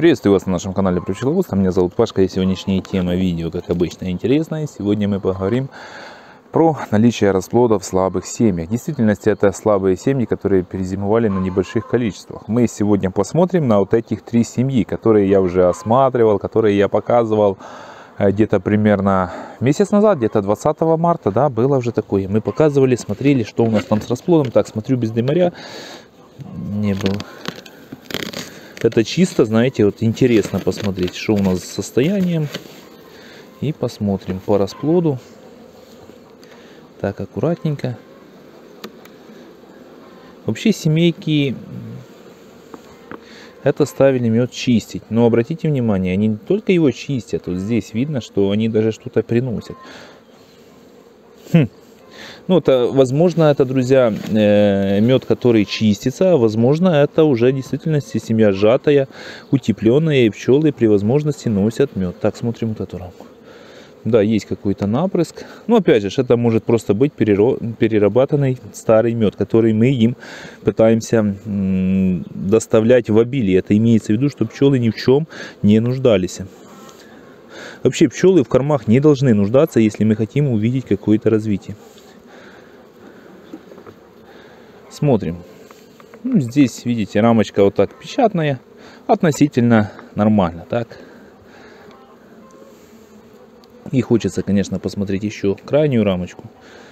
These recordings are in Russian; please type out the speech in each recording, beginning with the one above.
Приветствую вас на нашем канале про пчеловодство. Меня зовут Пашка, и сегодняшняя тема видео, как обычно, интересная. Сегодня мы поговорим про наличие расплодов в слабых семьях. В действительности это слабые семьи, которые перезимовали на небольших количествах. Мы сегодня посмотрим на вот этих 3 семьи, которые я уже осматривал, которые я показывал где-то примерно месяц назад, где-то 20 марта, да, было уже такое. Мы показывали, смотрели, что у нас там с расплодом. Так, смотрю, без дымаря не было. Это чисто, знаете, вот интересно посмотреть, что у нас с состоянием. И посмотрим по расплоду. Так, аккуратненько. Вообще семейки это ставили мед чистить. Но обратите внимание, они не только его чистят. Вот здесь видно, что они даже что-то приносят. Ну, это, возможно, это, друзья, мед, который чистится, а возможно, это уже в действительности семья сжатая, утепленная, и пчелы при возможности носят мед. Так, смотрим вот эту рамку. Да, есть какой-то напрыск. Но, опять же, это может просто быть перерабатанный старый мед, который мы им пытаемся доставлять в обилие. Это имеется в виду, что пчелы ни в чем не нуждались. Вообще, пчелы в кормах не должны нуждаться, если мы хотим увидеть какое-то развитие. Смотрим. Ну, здесь, видите, рамочка вот так печатная, относительно нормально, так. И хочется, конечно, посмотреть еще крайнюю рамочку.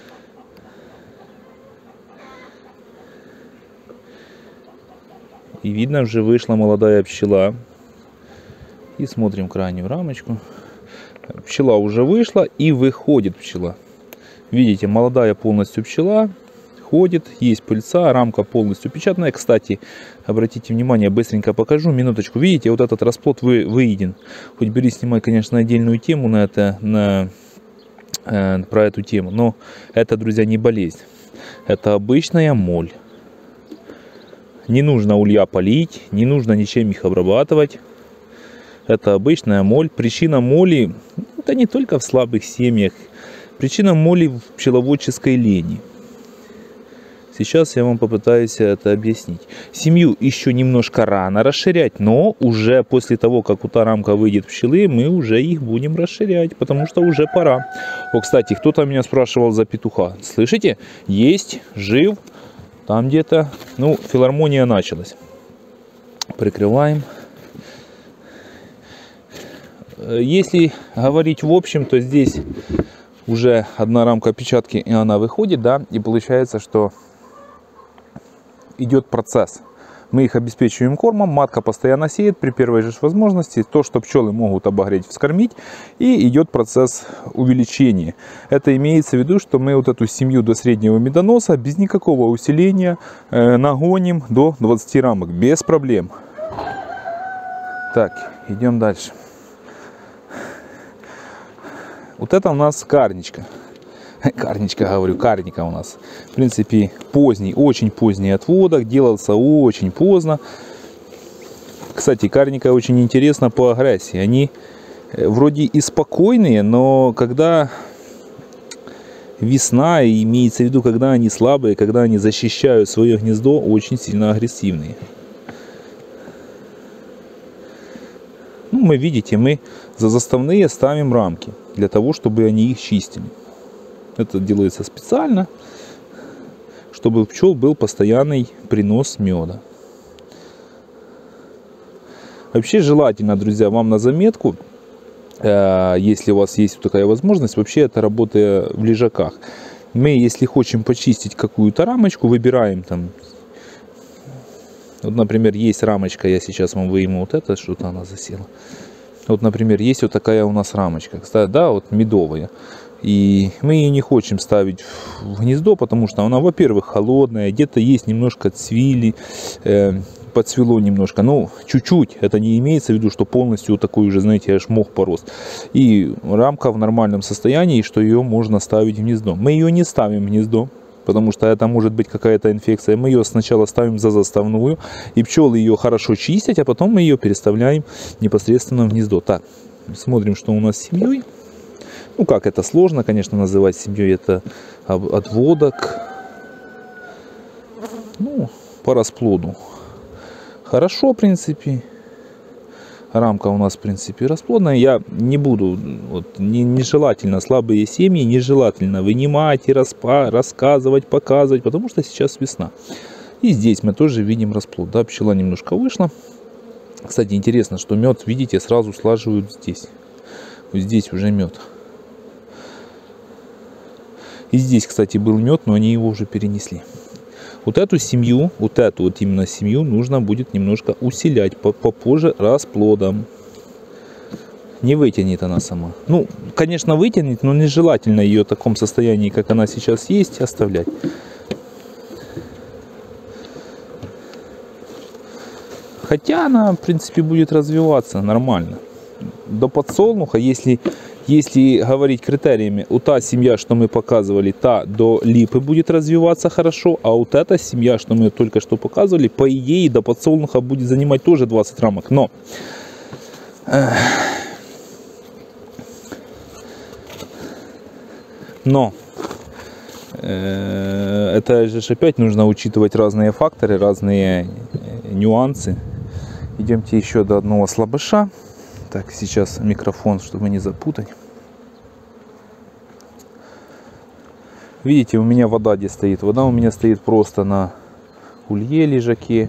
И видно, уже вышла молодая пчела. И смотрим крайнюю рамочку. Пчела уже вышла и выходит пчела. Видите, молодая полностью пчела. Ходит, есть пыльца, рамка полностью печатная. Кстати, обратите внимание, быстренько покажу, минуточку. Видите, вот этот расплод выеден. Хоть бери, снимай, конечно, отдельную тему на это, про эту тему. Но это, друзья, не болезнь. Это обычная моль. Не нужно улья полить, не нужно ничем их обрабатывать. Это обычная моль. Причина моли, это не только в слабых семьях. Причина моли в пчеловодческой лени. Сейчас я вам попытаюсь это объяснить. Семью еще немножко рано расширять, но уже после того, как у та рамка выйдет пчелы, мы уже их будем расширять, потому что уже пора. О, кстати, кто-то меня спрашивал за петуха. Слышите? Есть, жив. Там где-то, ну, филармония началась. Прикрываем. Если говорить в общем, то здесь уже одна рамка печатки, и она выходит, да, и получается, что идет процесс. Мы их обеспечиваем кормом, матка постоянно сеет при первой же возможности то, что пчелы могут обогреть, вскормить, и идет процесс увеличения. Это имеется в виду, что мы вот эту семью до среднего медоноса без никакого усиления нагоним до 20 рамок, без проблем. Так, идем дальше. Вот это у нас карничка. Карничка, говорю, карника у нас. В принципе, поздний, очень поздний отводок. Делался очень поздно. Кстати, карника очень интересна по агрессии. Они вроде и спокойные, но когда весна, имеется в виду, когда они слабые, когда они защищают свое гнездо, очень сильно агрессивные. Ну, мы видите, мы за заставные ставим рамки, для того, чтобы они их чистили. Это делается специально, чтобы у пчел был постоянный принос меда. Вообще желательно, друзья, вам на заметку, если у вас есть такая возможность, вообще это работа в лежаках. Мы, если хотим почистить какую-то рамочку, выбираем там. Вот, например, есть рамочка, я сейчас вам выйму вот это, что-то она засела. Вот, например, есть вот такая у нас рамочка, кстати, да, вот медовая. И мы ее не хотим ставить в гнездо, потому что она, во-первых, холодная, где-то есть немножко цвили, подцвело немножко, но чуть-чуть. Это не имеется в виду, что полностью вот такой уже, знаете, аж мох порос. И рамка в нормальном состоянии, что ее можно ставить в гнездо. Мы ее не ставим в гнездо, потому что это может быть какая-то инфекция. Мы ее сначала ставим за заставную, и пчелы ее хорошо чистят, а потом мы ее переставляем непосредственно в гнездо. Так, смотрим, что у нас с семьей. Ну, как это сложно, конечно, называть семьей, это отводок. Ну, по расплоду. Хорошо, в принципе. Рамка у нас, в принципе, расплодная. Я не буду, вот, нежелательно слабые семьи, нежелательно вынимать и рассказывать, показывать, потому что сейчас весна. И здесь мы тоже видим расплод. Да, пчела немножко вышла. Кстати, интересно, что мед, видите, сразу слаживают здесь. Вот здесь уже мед. И здесь, кстати, был мед, но они его уже перенесли. Вот эту семью, вот именно семью нужно будет немножко усилять попозже расплодом. Не вытянет она сама. Ну, конечно, вытянет, но нежелательно ее в таком состоянии, как она сейчас есть, оставлять. Хотя она, в принципе, будет развиваться нормально. До подсолнуха, если говорить критериями, вот та семья, что мы показывали, та до липы будет развиваться хорошо, а вот эта семья, что мы только что показывали, по идее до подсолнуха будет занимать тоже 20 рамок. Но это же опять нужно учитывать разные факторы, разные нюансы. Идемте еще до одного слабыша. Так, сейчас микрофон, чтобы не запутать. Видите, у меня вода где стоит? Вода у меня стоит просто на улье лежаке.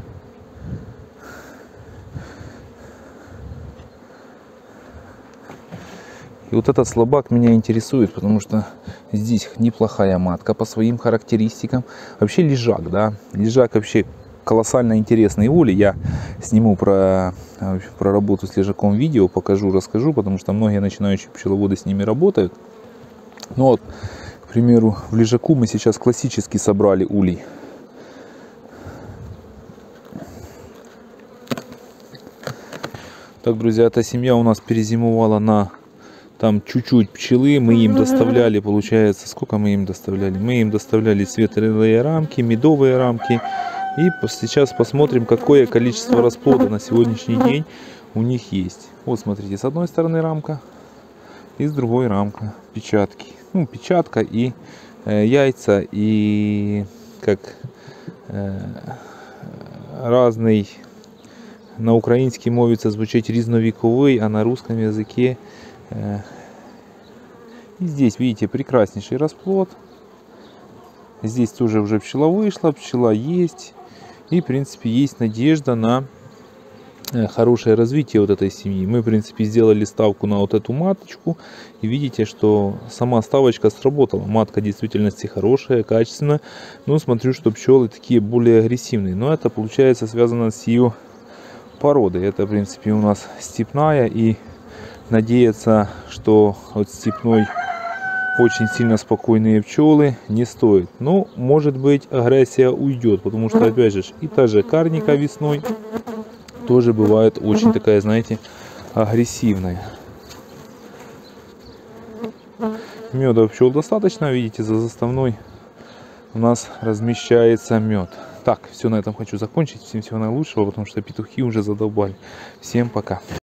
И вот этот слабак меня интересует, потому что здесь неплохая матка по своим характеристикам. Вообще лежак, да. Лежак вообще колоссально интересный улей. Я сниму про работу с лежаком видео, покажу, расскажу, потому что многие начинающие пчеловоды с ними работают. Ну вот, к примеру, в лежаку мы сейчас классически собрали улей. Так, друзья, эта семья у нас перезимовала на там чуть-чуть пчелы. Мы им доставляли, получается, сколько мы им доставляли? Мы им доставляли светлые рамки, медовые рамки. И сейчас посмотрим, какое количество расплода на сегодняшний день у них есть. Вот смотрите, с одной стороны рамка и с другой рамка. Печатки. Ну, печатка и яйца, и как разный, на українській мові це звучить різновіковий, а на русском языке. И здесь, видите, прекраснейший расплод. Здесь тоже уже пчела вышла, пчела есть. И, в принципе, есть надежда на хорошее развитие вот этой семьи. Мы, в принципе, сделали ставку на вот эту маточку. И видите, что сама ставочка сработала. Матка в действительности хорошая, качественная. Но смотрю, что пчелы такие более агрессивные. Но это, получается, связано с ее породой. Это, в принципе, у нас степная. И надеяться, что от степной очень сильно спокойные пчелы не стоит. Но, может быть, агрессия уйдет, потому что, опять же, и та же карника весной тоже бывает очень такая, знаете, агрессивная. Меда пчел достаточно, видите, за заставной у нас размещается мед. Так, все, на этом хочу закончить. Всем всего наилучшего, потому что петухи уже задолбали. Всем пока.